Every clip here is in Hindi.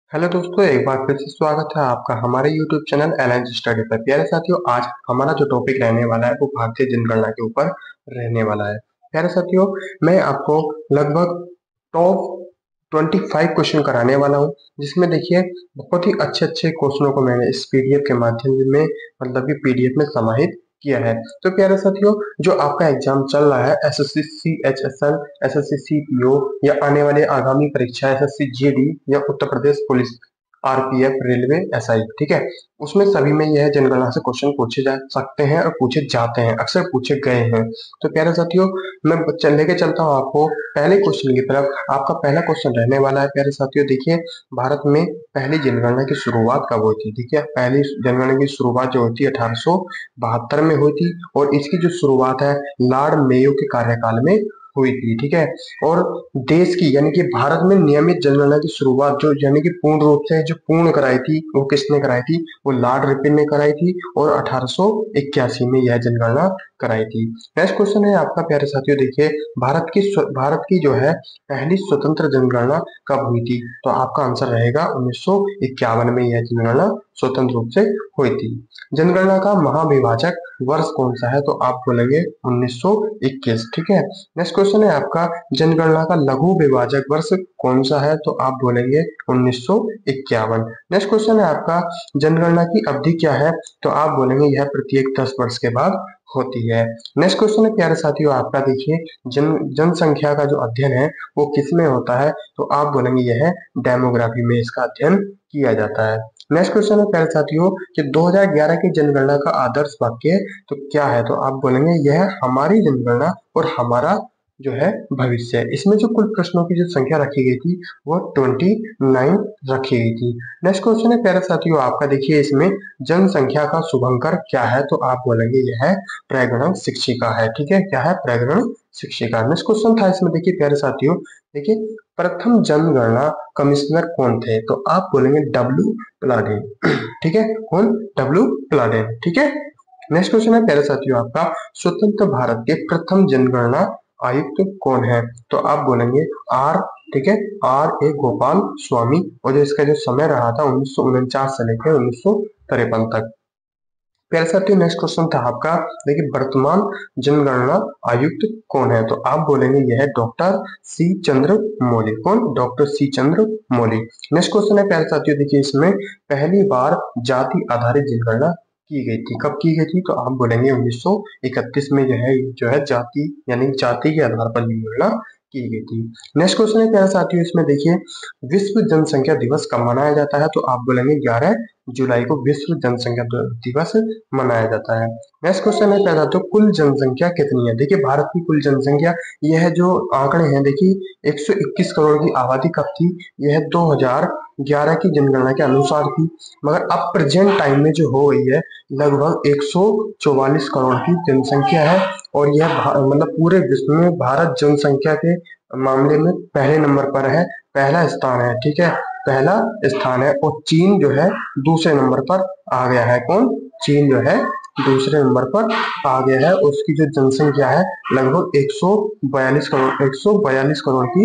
हेलो दोस्तों, एक बार फिर से स्वागत है आपका हमारे YouTube चैनल एलएनजी स्टडी पर। प्यारे साथियों, आज हमारा जो टॉपिक रहने वाला है वो भारतीय जनगणना के ऊपर रहने वाला है। प्यारे साथियों, मैं आपको लगभग टॉप 25 क्वेश्चन कराने वाला हूँ, जिसमें देखिए बहुत ही अच्छे अच्छे क्वेश्चनों को मैंने इस पीडीएफ के माध्यम में मतलब कि पीडीएफ में समाहित किया है। तो प्यारे साथियों, जो आपका एग्जाम चल रहा है एसएससी सीएचएसएल, एसएससी सीपीओ या आने वाले आगामी परीक्षा एसएससी जीडी या Uttar Pradesh police, RPF, railway, SI, ठीक है, उसमें सभी में यह जनगणना से क्वेश्चन पूछे जा सकते हैं और पूछे जाते हैं, अक्सर पूछे गए हैं। तो प्यारे साथियों, मैं लेके चलता हूँ आपको पहले क्वेश्चन की तरफ। आपका पहला क्वेश्चन रहने वाला है प्यारे साथियों, देखिए भारत में पहली जनगणना की शुरुआत कब हुई थी। ठीक है, पहली जनगणना की शुरुआत जो होती है 1872 में हुई थी और इसकी जो शुरुआत है लॉर्ड मेयो के कार्यकाल में हुई थी। ठीक है, और देश की यानी कि भारत में नियमित जनगणना की शुरुआत जो यानी कि पूर्ण रूप से जो पूर्ण कराई थी वो किसने कराई थी, वो लॉर्ड रिपन ने कराई थी और 1881 में यह जनगणना कराई थी। नेक्स्ट क्वेश्चन है आपका प्यारे साथियों, देखिए भारत की जो है पहली स्वतंत्र जनगणना कब हुई थी। तो आपका आंसर रहेगा 1951 में यह जनगणना स्वतंत्र रूप से हुई थी। जनगणना का महाविभाजक वर्ष कौन सा है, तो आप बोलेंगे 1921। ठीक है, नेक्स्ट क्वेश्चन है आपका जनगणना का लघु विभाजक वर्ष कौन सा है, तो आप बोलेंगे 1951। नेक्स्ट क्वेश्चन है आपका जनगणना की अवधि क्या है, तो आप बोलेंगे यह प्रत्येक 10 वर्ष के बाद होती है। नेक्स्ट क्वेश्चन है प्यारे साथियों आपका, देखिए जनसंख्या का जो अध्ययन है वो किस में होता है, तो आप बोलेंगे यह डेमोग्राफी में इसका अध्ययन किया जाता है। नेक्स्ट क्वेश्चन है प्यारे साथियों कि 2011 की जनगणना का आदर्श वाक्य तो क्या है, तो आप बोलेंगे यह हमारी जनगणना और हमारा जो है भविष्य है। इसमें जो कुल प्रश्नों की जो संख्या रखी गई थी वो 29 रखी गई थी। नेक्स्ट क्वेश्चन है प्यारे साथियों आपका, देखिए इसमें जनसंख्या का शुभंकर क्या है, तो आप बोलेंगे यह है प्रगणन शिक्षिका है। ठीक है, क्या है, प्रगणन शिक्षिका। नेक्स्ट क्वेश्चन था इसमें, देखिए प्यारे साथियों, देखिए प्रथम जनगणना कमिश्नर कौन थे, तो आप बोलेंगे डब्ल्यू प्लाडेन। ठीक है, कौन, डब्ल्यू प्लाडेन। ठीक है, नेक्स्ट क्वेश्चन है प्यारे साथियों आपका, स्वतंत्र भारत के प्रथम जनगणना आयुक्त कौन है, तो आप बोलेंगे आर, ठीक है, आर ए गोपाल स्वामी, और जो इसका जो समय रहा था 1949 से लेकर 1953 तक। प्यारे साथियों, नेक्स्ट क्वेश्चन था आपका, देखिए वर्तमान जनगणना आयुक्त कौन है, तो आप बोलेंगे यह है डॉक्टर सी चंद्र मौली। कौन, doctor C Chandra Mauli. Next question है प्यारे साथियों, देखिए इसमें पहली बार जाति आधारित जनगणना की गई थी, कब की गई थी, तो आप बोलेंगे 1931 में यह जो है जाति यानी जाति के आधार पर जनगणना की गई थी। नेक्स्ट क्वेश्चन है प्यारे साथियों, इसमें देखिए विश्व जनसंख्या दिवस कब मनाया जाता है, तो आप बोलेंगे 11 जुलाई को विश्व जनसंख्या दिवस मनाया जाता है। नेक्स्ट क्वेश्चन है पैदा, तो कुल जनसंख्या कितनी है। देखिए भारत की कुल जनसंख्या, यह जो आंकड़े हैं देखिए 121 करोड़ की आबादी कब थी, यह 2011 की जनगणना के अनुसार थी, मगर अब प्रेजेंट टाइम में जो हो गई है लगभग 144 करोड़ की जनसंख्या है। और यह मतलब पूरे विश्व में भारत जनसंख्या के मामले में पहले नंबर पर है, पहला स्थान है। ठीक है, पहला स्थान है, और चीन जो है दूसरे नंबर पर आ गया है। कौन, चीन जो है दूसरे नंबर पर आ गया है, उसकी जो जनसंख्या है लगभग 142 करोड़, 142 करोड़ की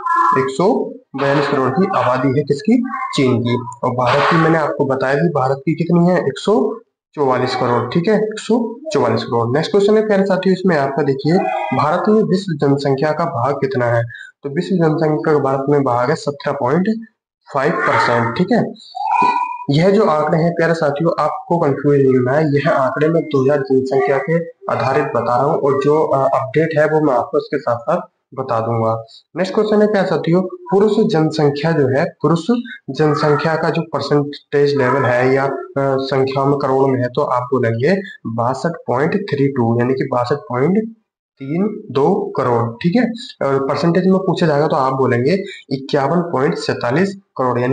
142 करोड़ की आबादी है किसकी, चीन की। और भारत की मैंने आपको बताया कि भारत की कितनी है, 144 करोड़। ठीक है, 144 करोड़। नेक्स्ट क्वेश्चन है प्यारे साथियों, इसमें आपका देखिए भारत में विश्व जनसंख्या का भाग कितना है, तो विश्व जनसंख्या का भारत में भाग है 17.5%। ठीक है, यह जो आंकड़े हैं प्यारे साथियों आपको कंफ्यूज नहीं होना है, यह आंकड़े मैं 2000 जनसंख्या के आधारित बता रहा हूँ और जो अपडेट है वो मैं आपको इसके साथ साथ बता दूंगा। नेक्स्ट क्वेश्चन है प्यारे साथियों, पुरुष जनसंख्या जो है, पुरुष जनसंख्या का जो परसेंटेज लेवल है या संख्या में करोड़ में है, तो आप बोलेंगे 62.32 यानी कि 62.32 करोड़। ठीक है, परसेंटेज में पूछा जाएगा तो आप बोलेंगे 51.47 करोड़ यानी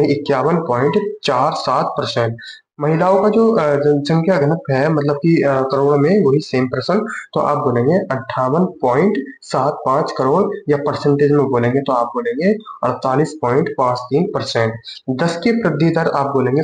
51.47%। महिलाओं का जो जनसंख्या घनत्व है मतलब कि करोड़ में वही सेम परसेंट, तो आप बोलेंगे 58.75 करोड़, या परसेंटेज में बोलेंगे तो आप बोलेंगे 48.53%। 10 की वृद्धि दर आप बोलेंगे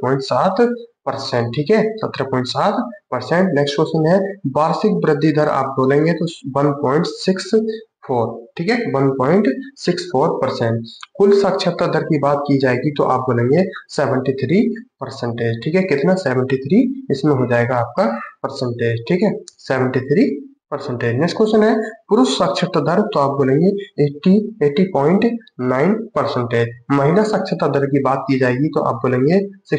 17.7%। ठीक है, 17.7%। नेक्स्ट क्वेश्चन है वार्षिक वृद्धि दर आप बोलेंगे तो 1.6 4, ठीक है, 1.64%। कुल साक्षरता दर की बात की जाएगी तो आप बोलेंगे 73%, ठीक है, कितना 73, इसमें हो जाएगा आपका परसेंटेज, ठीक है, 73%। नेक्स्ट क्वेश्चन है पुरुष साक्षरता दर, तो आप बोलेंगे 80.9%। महिला साक्षरता दर की बात की जाएगी तो आप बोलेंगे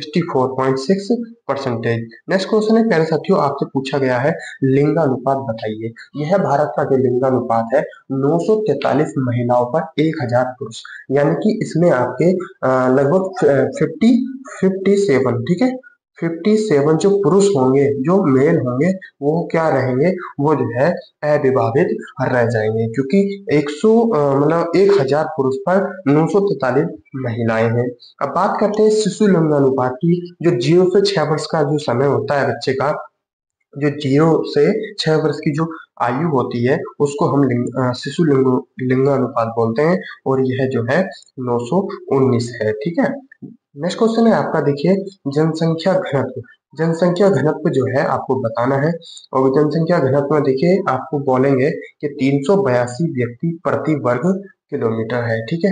64.6%। नेक्स्ट क्वेश्चन है प्यारे साथियों, आपसे पूछा गया है लिंगानुपात बताइए। यह भारत का जो लिंगानुपात है 943 महिलाओं पर 1000 पुरुष, यानी कि इसमें आपके लगभग 57, ठीक है, 57 जो पुरुष होंगे, जो मेल होंगे, वो क्या रहेंगे, वो जो है अविवाहित रह जाएंगे, क्योंकि 100 मतलब 1000 पुरुष पर 943 महिलाएं हैं। अब बात करते हैं शिशु लिंगानुपात की। जो 0 से 6 वर्ष का जो समय होता है बच्चे का, जो 0 से 6 वर्ष की जो आयु होती है, उसको हम शिशु लिंगानुपात बोलते हैं, और यह जो है 919 है, ठीक है। नेक्स्ट क्वेश्चन है आपका, देखिए जनसंख्या घनत्व। जनसंख्या घनत्व जो है आपको बताना है, और जनसंख्या घनत्व में देखिए आपको बोलेंगे कि 382 व्यक्ति प्रति वर्ग किलोमीटर है, ठीक है,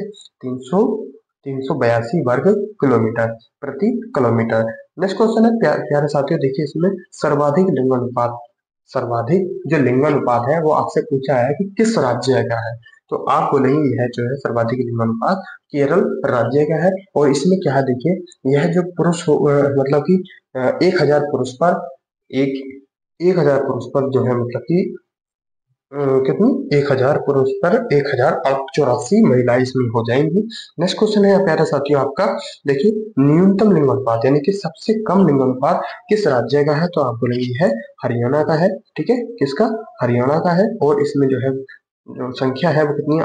382 वर्ग किलोमीटर प्रति किलोमीटर। नेक्स्ट क्वेश्चन है प्यारे साथियों, देखिए इसमें सर्वाधिक लिंगानुपात, सर्वाधिक जो लिंगानुपात है वो आपसे पूछा है कि किस राज्य का है, तो आप बोलेंगे यह जो है सर्वाधिक लिंगानुपात केरल राज्य का है। और इसमें क्या है, देखिए यह जो पुरुष मतलब कि 1000 पुरुष पर एक 1000 पुरुष पर जो है मतलब कि कितनी 1000 पुरुष पर 1084 महिलाएं इसमें हो जाएंगी। नेक्स्ट क्वेश्चन है प्यारे साथियों आपका, देखिए न्यूनतम लिंगानुपात यानी कि सबसे कम लिंगानुपात किस राज्य का है, तो आप बोलेंगे है हरियाणा का है, ठीक है, किसका, हरियाणा का है। और इसमें जो है जो संख्या है वो कितनी है,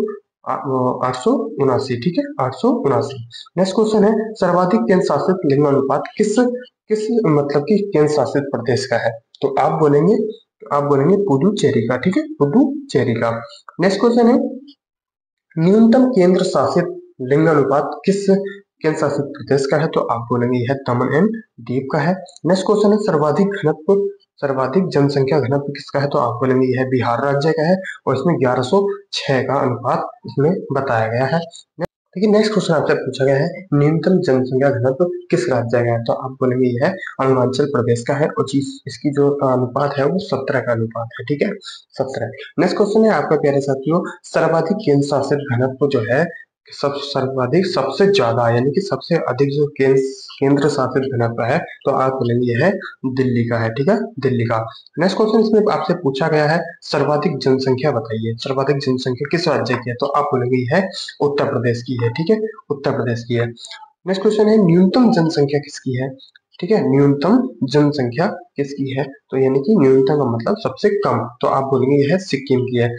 879, ठीक है, 879। नेक्स्ट क्वेश्चन है सर्वाधिक केंद्र शासित लिंगानुपात किस किस मतलब कि केंद्र शासित प्रदेश का है, तो आप बोलेंगे पुडुचेरी का, ठीक है, पुडुचेरी का। नेक्स्ट क्वेश्चन है न्यूनतम केंद्र शासित लिंगानुपात किस केंद्र शासित प्रदेश का है, तो आप बोलेंगे यह दमन एंड दीव का है। नेक्स्ट क्वेश्चन है सर्वाधिक जनसंख्या घनत्व किसका है, तो आप बोलेंगे यह बिहार राज्य का है, और इसमें 1106 का अनुपात इसमें बताया गया है। देखिए नेक्स्ट क्वेश्चन आपसे पूछा गया है न्यूनतम जनसंख्या घनत्व किस राज्य का है, तो आप बोलेंगे यह अरुणाचल प्रदेश का है, और इसकी जो अनुपात है वो 17 का अनुपात है, ठीक है, 17। नेक्स्ट क्वेश्चन है आपका प्यारे साथियों, सर्वाधिक केंद्र शासित घनत्व जो है सर्वाधिक सबसे ज्यादा यानी कि सबसे अधिक जो केंद्र शासित घनत्व है, तो आप बोलेंगे यह दिल्ली का है, ठीक है, दिल्ली का। नेक्स्ट क्वेश्चन इसमें आपसे पूछा गया है सर्वाधिक जनसंख्या बताइए, सर्वाधिक जनसंख्या किस राज्य की है, तो आप बोलेंगे यह उत्तर प्रदेश की है, ठीक है, उत्तर प्रदेश की है। नेक्स्ट क्वेश्चन है न्यूनतम जनसंख्या किसकी है, ठीक है, न्यूनतम जनसंख्या किसकी है, तो यानी कि न्यूनतम का मतलब सबसे कम, तो आप बोलेंगे यह सिक्किम की है,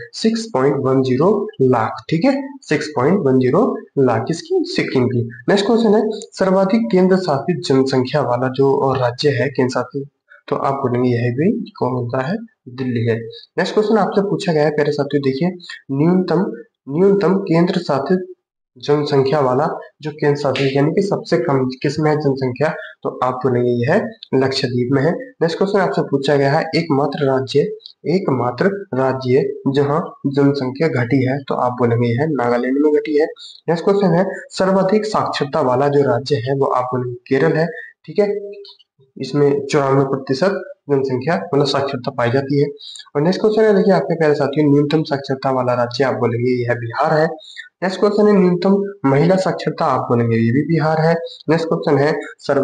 6.10 लाख, ठीक है, 6.10 लाख किसकी, सिक्किम की। नेक्स्ट क्वेश्चन है सर्वाधिक केंद्र शासित जनसंख्या वाला जो राज्य है केंद्र शासित, तो आप बोलेंगे यह भी कौन होता है, दिल्ली है। नेक्स्ट क्वेश्चन आपसे पूछा गया है प्यारे साथियों, देखिए न्यूनतम न्यूनतम केंद्र शासित जनसंख्या वाला जो केंद्र शासित यानी कि सबसे कम किसमें है जनसंख्या, तो आप बोलेंगे यह लक्षद्वीप में है। नेक्स्ट क्वेश्चन आपसे पूछा गया है एकमात्र राज्य जहां जनसंख्या घटी है, तो आप बोलेंगे यह नागालैंड में घटी है। नेक्स्ट क्वेश्चन है सर्वाधिक साक्षरता वाला जो राज्य है वो आप बोलेंगे केरल है, ठीक है, इसमें 94% जनसंख्या मतलब साक्षरता पाई जाती है। और नेक्स्ट क्वेश्चन है देखिए आपके प्यारे साथियों, न्यूनतम साक्षरता वाला राज्य आप बोलेंगे यह बिहार है। नेक्स्ट क्वेश्चन है न्यूनतम महिला साक्षरता, आप बोलेंगे ये भी बिहार है। नेक्स्ट क्वेश्चन है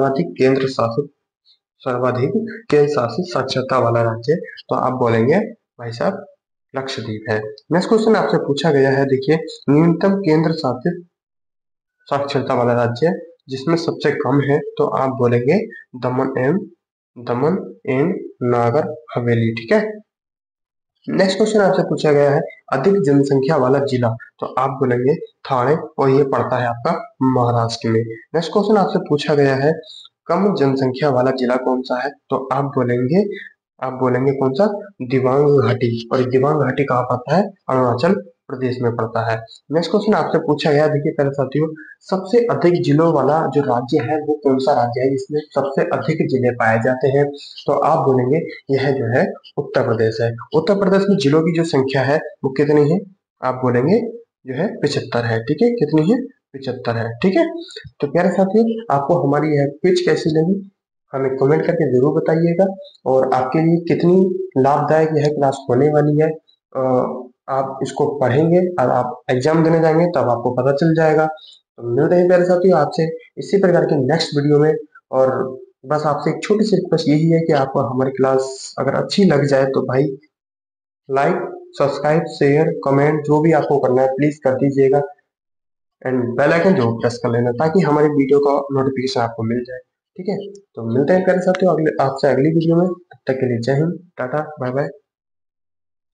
सर्वाधिक केंद्र शासित साक्षरता वाला राज्य, तो आप बोलेंगे भाई साहब लक्षद्वीप है। नेक्स्ट क्वेश्चन आपसे पूछा गया है, देखिए न्यूनतम केंद्र शासित साक्षरता वाला राज्य जिसमें सबसे कम है, तो आप बोलेंगे दमन एंड नागर हवेली, ठीक है। नेक्स्ट क्वेश्चन आपसे पूछा गया है अधिक जनसंख्या वाला जिला, तो आप बोलेंगे ठाणे, और ये पड़ता है आपका महाराष्ट्र में। नेक्स्ट क्वेश्चन आपसे पूछा गया है कम जनसंख्या वाला जिला कौन सा है, तो आप बोलेंगे कौन सा, दिबांग घाटी, और दिबांग घाटी कहाँ पड़ता है, अरुणाचल प्रदेश में पड़ता है। नेक्स्ट क्वेश्चन आपसे पूछा गया, देखिए प्यारे साथियों, सबसे अधिक जिलों वाला जो राज्य है वो कौन सा राज्य है जिसमें सबसे अधिक जिले पाए जाते हैं? तो आप बोलेंगे यह जो है उत्तर प्रदेश है। उत्तर प्रदेश में जिलों की जो संख्या है वो कितनी है? आप बोलेंगे जो है 75 है। ठीक है, कितनी है? 75 है। ठीक है, तो प्यारे साथियों, आपको हमारी यह क्विज कैसी लगी हमें कमेंट करके जरूर बताइएगा, और आपके लिए कितनी लाभदायक यह क्लास होने वाली है आप इसको पढ़ेंगे और आप एग्जाम देने जाएंगे तब आपको पता चल जाएगा। तो मिलते हैं प्यारे साथियों आपसे इसी प्रकार के नेक्स्ट वीडियो में। और बस आपसे एक छोटी सी रिक्वेस्ट यही है कि आपको हमारी क्लास अगर अच्छी लग जाए तो भाई लाइक, सब्सक्राइब, शेयर, कमेंट जो भी आपको करना है प्लीज कर दीजिएगा, एंड बेल आइकन जरूर प्रेस कर लेना ताकि हमारी वीडियो का नोटिफिकेशन आपको मिल जाए। ठीक है, तो मिलते हैं प्यारे साथियों आपसे अगली वीडियो में। तब तक के लिए जय हिंद, टाटा, बाय बाय।